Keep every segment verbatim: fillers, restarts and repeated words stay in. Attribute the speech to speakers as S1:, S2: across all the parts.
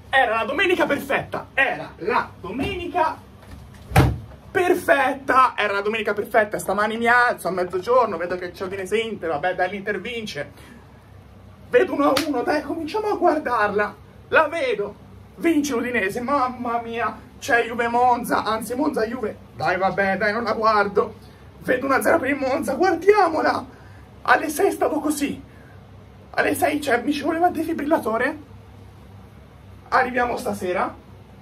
S1: Era la domenica perfetta, era la domenica perfetta, era la domenica perfetta. Stamani mi alzo a mezzogiorno, vedo che c'è Udinese Inter, vabbè dai, l'Inter vince. Vedo uno a uno, dai, cominciamo a guardarla. La vedo, vince l'Udinese, mamma mia, c'è Juve Monza, anzi Monza Juve. Dai, vabbè, dai, non la guardo. Vedo uno a zero per il Monza, guardiamola. Alle sei stavo così. Alle sei, cioè, mi ci voleva il defibrillatore. Arriviamo stasera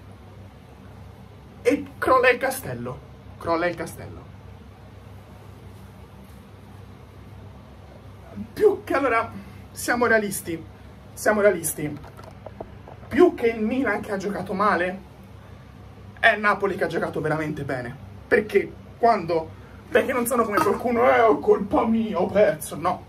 S1: e crolla il castello, crolla il castello. Più che, allora, siamo realisti, siamo realisti. Più che il Milan che ha giocato male, è il Napoli che ha giocato veramente bene. Perché quando, perché non sono come qualcuno, eh, ho colpa mia, ho perso, no.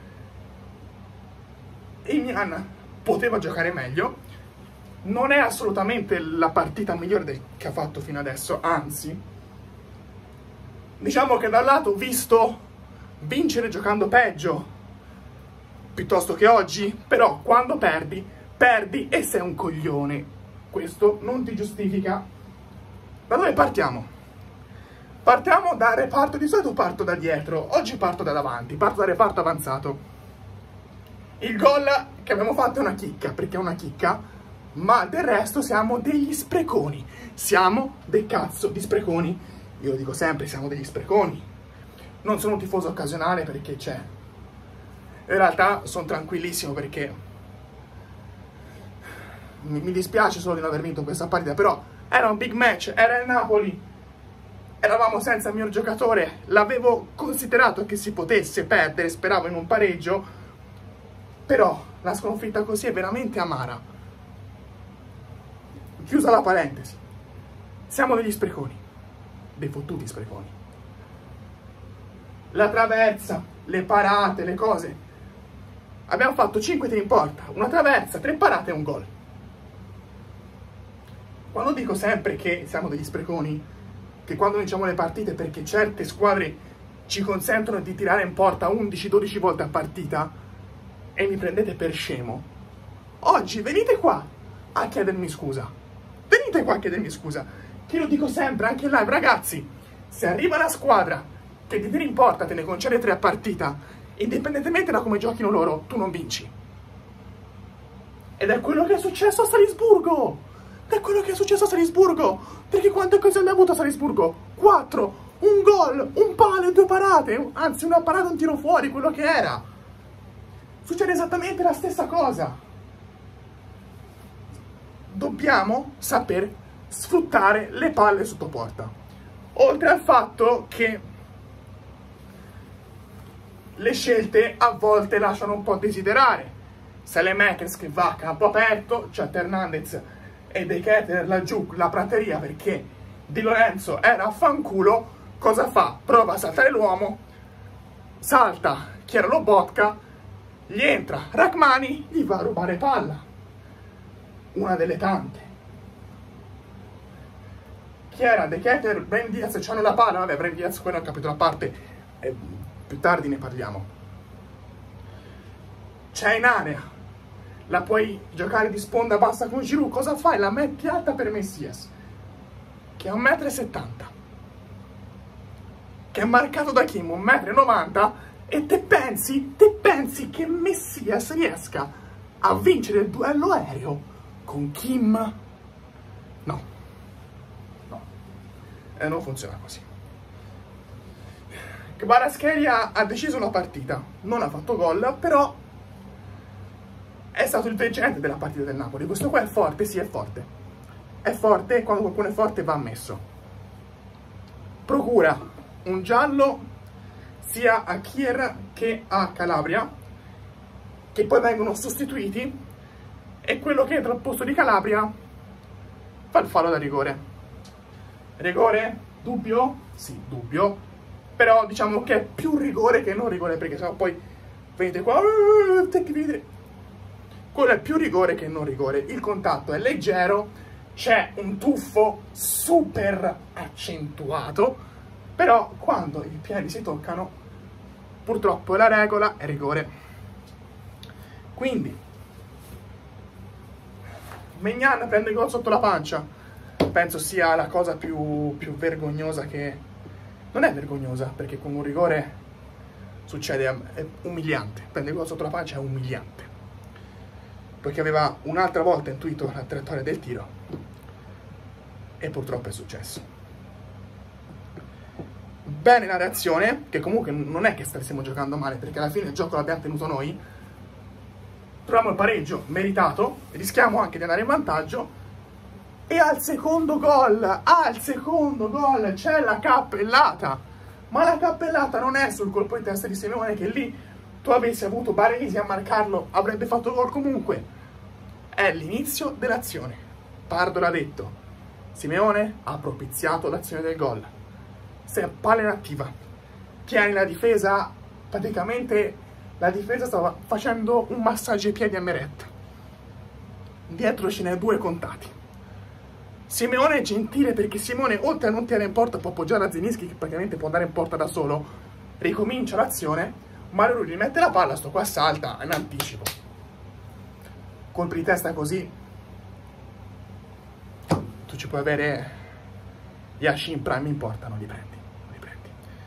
S1: Il Milan poteva giocare meglio. Non è assolutamente la partita migliore del, che ha fatto fino adesso, anzi, diciamo che dal lato visto vincere giocando peggio piuttosto che oggi, però quando perdi, perdi e sei un coglione. Questo non ti giustifica. Da dove partiamo? Partiamo dal reparto, di solito parto da dietro, oggi parto da davanti, parto dal reparto avanzato. Il gol che abbiamo fatto è una chicca, perché è una chicca, ma del resto siamo degli spreconi, siamo dei cazzo di spreconi. Io lo dico sempre, siamo degli spreconi. Non sono un tifoso occasionale perché c'è. In realtà sono tranquillissimo perché mi, mi dispiace solo di non aver vinto questa partita, però era un big match, era il Napoli, eravamo senza il mio giocatore, l'avevo considerato che si potesse perdere, speravo in un pareggio, però la sconfitta così è veramente amara. Chiusa la parentesi, siamo degli spreconi, dei fottuti spreconi. La traversa, le parate, le cose. Abbiamo fatto cinque tiri in porta, una traversa, tre parate e un gol. Quando dico sempre che siamo degli spreconi, che quando vinciamo le partite perché certe squadre ci consentono di tirare in porta undici dodici volte a partita e mi prendete per scemo, oggi venite qua a chiedermi scusa. Venite qua a chiedermi scusa, che lo dico sempre, anche in live, ragazzi, se arriva una squadra che ti tiri in porta, te ne concede tre a partita, indipendentemente da come giochino loro, tu non vinci. Ed è quello che è successo a Salisburgo, è quello che è successo a Salisburgo, perché quante occasioni ha avuto a Salisburgo? Quattro, un gol, un palo e due parate, anzi una parata e un tiro fuori, quello che era. Succede esattamente la stessa cosa. Dobbiamo saper sfruttare le palle sotto porta. Oltre al fatto che le scelte a volte lasciano un po' desiderare. Saelemaekers che va a campo aperto, c'è Hernandez e De Ketelaere laggiù, la prateria, perché Di Lorenzo era a fanculo. Cosa fa? Prova a saltare l'uomo, salta chi era Lobotka, gli entra Rachmani, gli va a rubare palla. Una delle tante. Chi era? De Ketelaere, Brahim Diaz, c'hanno la palla. Vabbè, Brahim Diaz, quello è un capitolo a parte, e più tardi ne parliamo. C'è in area, la puoi giocare di sponda bassa con Giroud. Cosa fai? La metti alta per Messias, che è un metro e settanta, che è marcato da Kim, un metro e novanta, e te pensi, te pensi che Messias riesca a vincere il duello aereo con Kim? No, no, e non funziona così. Kvaratskhelia ha deciso la partita, non ha fatto gol, però è stato il vincente della partita del Napoli. Questo qua è forte, sì, è forte. È forte, e quando qualcuno è forte va ammesso. Procura un giallo sia a Kier che a Calabria, che poi vengono sostituiti, e quello che entra al posto di Calabria fa il fallo da rigore. Rigore? Dubbio? Sì, dubbio. Però diciamo che è più rigore che non rigore, perché sennò poi venite qua, uh, te che vedete. Quello è più rigore che non rigore. Il contatto è leggero, c'è un tuffo super accentuato, però quando i piedi si toccano, purtroppo la regola è rigore. Quindi Maignan prende il gol sotto la pancia. Penso sia la cosa più, più vergognosa che... Non è vergognosa, perché con un rigore succede, è umiliante. Prende il gol sotto la pancia è umiliante. Poiché aveva un'altra volta intuito la traiettoria del tiro. E purtroppo è successo. Bene la reazione, che comunque non è che stiamo giocando male, perché alla fine il gioco l'abbiamo tenuto noi. Troviamo il pareggio meritato, rischiamo anche di andare in vantaggio. E al secondo gol, al secondo gol c'è la cappellata. Ma la cappellata non è sul colpo di testa di Simeone, che lì tu avessi avuto Baresi a marcarlo, avrebbe fatto gol comunque. È l'inizio dell'azione. Pardo l'ha detto. Simeone ha propiziato l'azione del gol. Sei a palla inattiva. Tieni la difesa, praticamente la difesa stava facendo un massaggio ai piedi a Meret. Dietro ce n'è due contati. Simeone è gentile perché Simeone, oltre a non tirare in porta, può appoggiare a Zielinski, che praticamente può andare in porta da solo. Ricomincia l'azione, ma lui gli mette la palla, sto qua salta in anticipo. Colpi di testa così, tu ci puoi avere Yashin Prime in porta, non li prendi, non li prendi.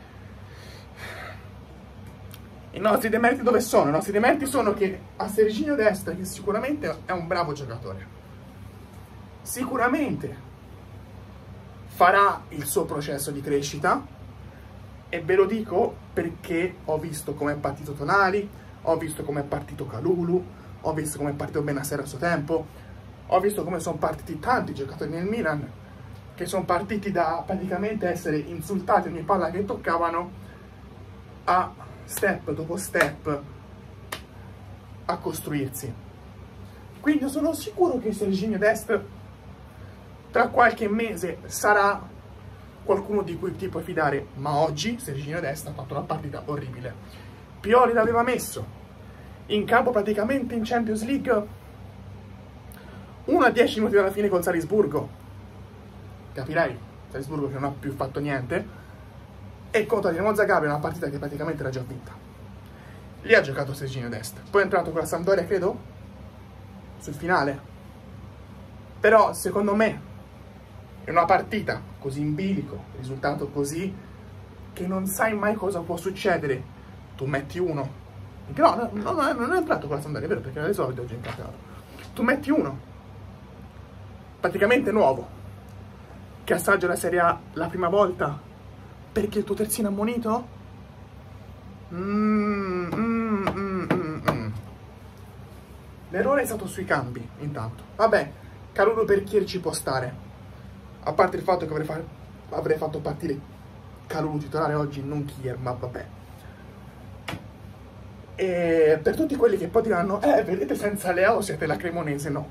S1: I nostri demeriti dove sono? I nostri demeriti sono che a Serginho Dest, che sicuramente è un bravo giocatore, sicuramente farà il suo processo di crescita, e ve lo dico perché ho visto come è partito Tonali, ho visto come è partito Kalulu, ho visto come è partito Bennacer a suo tempo, ho visto come sono partiti tanti giocatori nel Milan, che sono partiti da praticamente essere insultati ogni palla che toccavano a step dopo step a costruirsi. Quindi sono sicuro che Serginho Dest tra qualche mese sarà qualcuno di cui ti puoi fidare, ma oggi Serginho Dest ha fatto una partita orribile. Pioli l'aveva messo in campo praticamente in Champions League uno a dieci minuti dalla fine con Salisburgo, capirai, Salisburgo che non ha più fatto niente, e contro Dinamo Zagabria una partita che praticamente era già vinta. Lì ha giocato Serginho Dest, poi è entrato con la Sampdoria, credo, sul finale. Però secondo me è una partita così in bilico, risultato così, che non sai mai cosa può succedere. Tu metti uno, no, no, no, no non è entrato con la Sampdoria, è vero, perché era l'esordio oggi in campionato. Tu metti uno, praticamente nuovo, che assaggia la Serie A la prima volta, perché il tuo terzino è ammonito? Mm, mm, mm, mm, mm. L'errore è stato sui cambi, intanto. Vabbè, Kalulu per Kier ci può stare. A parte il fatto che avrei, fa avrei fatto partire Kalulu titolare oggi, non Kier, ma vabbè. E per tutti quelli che poi diranno, eh, vedete, senza Leao siete la Cremonese, no.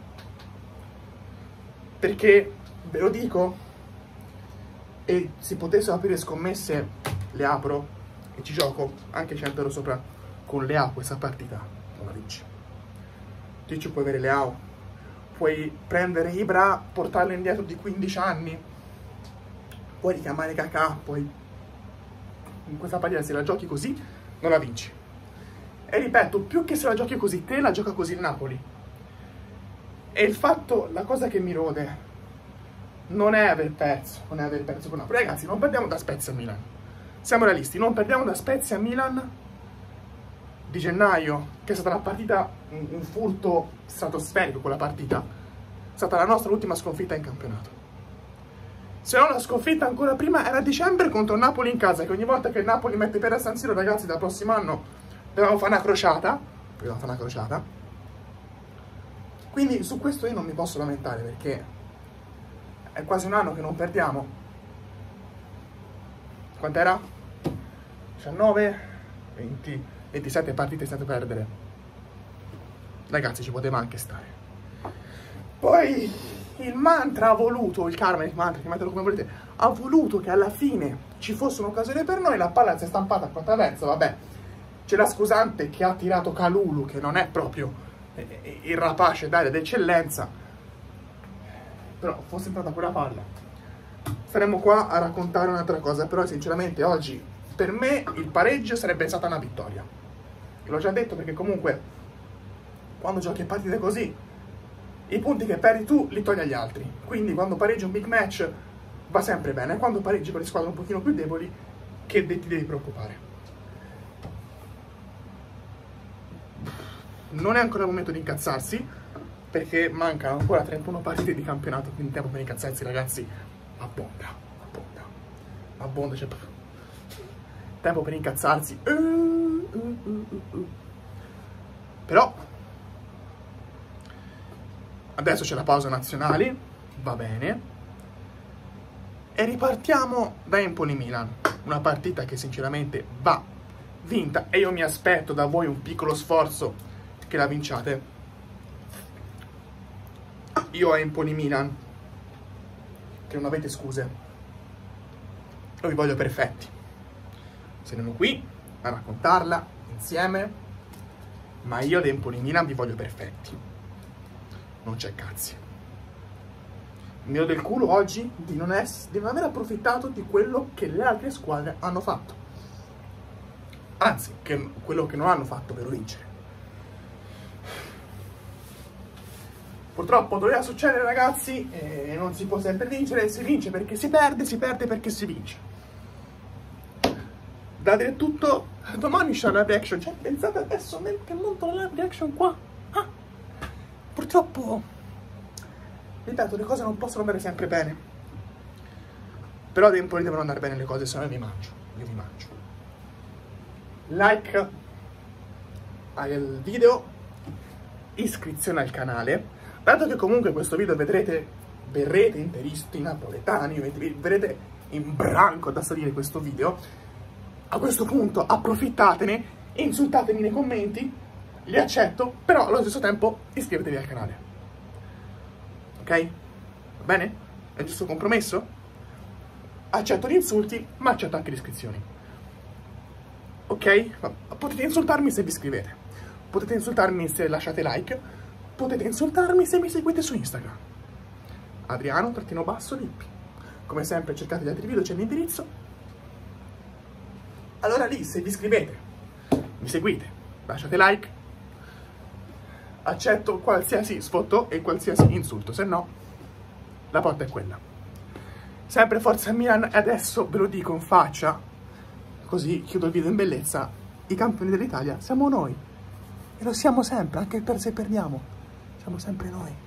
S1: Perché, ve lo dico, e se potessero aprire scommesse, le apro e ci gioco anche cento euro sopra con Leao questa partita, non la vinci. Tu ci puoi avere Leao, puoi prendere Ibra, portarlo indietro di quindici anni, puoi richiamare Kakà, poi in questa partita se la giochi così non la vinci. E ripeto, più che se la giochi così te, la gioca così il Napoli. E il fatto, la cosa che mi rode non è aver perso, non è aver perso con Napoli. Ragazzi, non perdiamo da Spezia a Milan, siamo realisti, non perdiamo da Spezia a Milan di gennaio, che è stata la partita, un, un furto stratosferico quella partita, è stata la nostra ultima sconfitta in campionato. Se no la sconfitta ancora prima era a dicembre contro il Napoli in casa, che ogni volta che il Napoli mette per a San Siro, ragazzi, dal prossimo anno dobbiamo fare una crociata, dobbiamo fare una crociata. Quindi su questo io non mi posso lamentare, perché è quasi un anno che non perdiamo. Quant'era? diciannove, venti, ventisette partite senza perdere. Ragazzi, ci poteva anche stare. Poi il mantra ha voluto, il karma, il mantra, chiamatelo come volete, ha voluto che alla fine ci fosse un'occasione per noi, la palla si è stampata a contraverso, vabbè. C'è la scusante che ha tirato Kalulu, che non è proprio il rapace d'aria d'eccellenza, però fosse entrata quella palla saremmo qua a raccontare un'altra cosa. Però sinceramente oggi per me il pareggio sarebbe stata una vittoria, l'ho già detto, perché comunque quando giochi partite così i punti che perdi tu li togli agli altri. Quindi quando pareggi un big match va sempre bene, quando pareggi con le squadre un pochino più deboli, che ti devi preoccupare. Non è ancora il momento di incazzarsi, perché mancano ancora trentuno partite di campionato, quindi tempo per incazzarsi, ragazzi, abbonda, abbonda, abbonda, c'è tempo per incazzarsi. Uh, uh, uh, uh, uh. Però adesso c'è la pausa nazionale, va bene, e ripartiamo da Empoli-Milan, una partita che sinceramente va vinta, e io mi aspetto da voi un piccolo sforzo che la vinciate. Io a Empoli-Milan, che non avete scuse, io vi voglio perfetti. Saremo qui a raccontarla insieme, ma io ad Empoli-Milan vi voglio perfetti. Non c'è cazzi. Mi do del culo oggi di non, ess- di non aver approfittato di quello che le altre squadre hanno fatto. Anzi, che quello che non hanno fatto per vincere. Purtroppo doveva succedere, ragazzi, e non si può sempre vincere. Si vince perché si perde, si perde perché si vince. Da dire tutto, domani c'è la live action. Cioè, pensate adesso che monto la live action qua. Ah, purtroppo, ripeto, le cose non possono andare sempre bene. Però ad Empoli devono andare bene le cose, se no io vi mangio. Io vi mangio. Like al video, iscrizione al canale. Dato che comunque questo video vedrete, verrete interisti napoletani, vedrete in branco da salire questo video, a questo punto approfittatene, insultatemi nei commenti, li accetto, però allo stesso tempo iscrivetevi al canale. Ok? Va bene? È giusto compromesso? Accetto gli insulti, ma accetto anche le iscrizioni. Ok? Potete insultarmi se vi iscrivete, potete insultarmi se lasciate like, potete insultarmi se mi seguite su Instagram. Adriano trattino basso Lippi. Come sempre cercate gli altri video, c'è l'indirizzo. Allora lì, se vi iscrivete, mi seguite, lasciate like, accetto qualsiasi sfottò e qualsiasi insulto, se no la porta è quella. Sempre Forza Milan, e adesso ve lo dico in faccia, così chiudo il video in bellezza: i campioni dell'Italia siamo noi, e lo siamo sempre, anche per se perdiamo, siamo sempre noi.